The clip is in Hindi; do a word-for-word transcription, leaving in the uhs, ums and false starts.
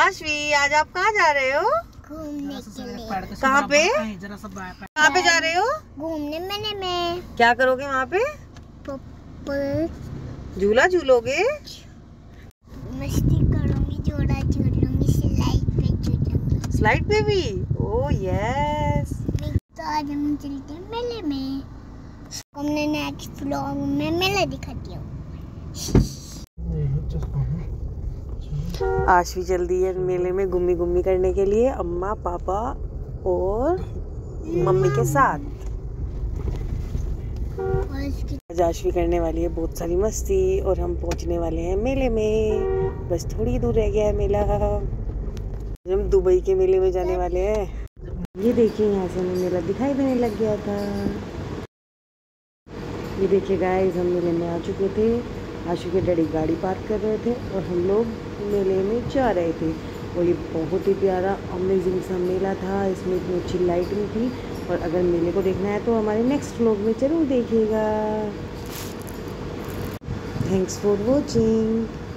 आश्वी, आज आप कहाँ जा रहे हो? घूमने के लिए। कहाँ पे? कहाँ पे जा रहे हो? घूमने मेले में। क्या करोगे वहाँ पे? झूला झूलोगे? मस्ती करूंगी, झूला झूलूंगी, स्लाइड पे झूलूंगी। स्लाइड पे भी? Oh yes. तो आज हम चलते हैं मेले में। हमने नेक्स्ट व्लॉग में मेला दिखाती हूँ। आश्वी जल्दी है मेले में घूमी घूमी करने के लिए, अम्मा पापा और मम्मी के साथ। आज आश्वी करने वाली है बहुत सारी मस्ती और हम पहुंचने वाले हैं मेले में। बस थोड़ी दूर रह गया है मेला। हम दुबई के मेले में जाने वाले हैं। ये देखिए यहाँ से हमें मेला दिखाई देने लग गया था। ये देखिए गाइस, हम मेले में आ चुके थे। आशु के डैडी गाड़ी पार्क कर रहे थे और हम लोग मेले में जा रहे थे। और ये बहुत ही प्यारा अमेजिंग सा मेला था। इसमें इतनी अच्छी लाइटिंग थी। और अगर मेले को देखना है तो हमारे नेक्स्ट व्लॉग में ज़रूर देखिएगा। Thanks for watching.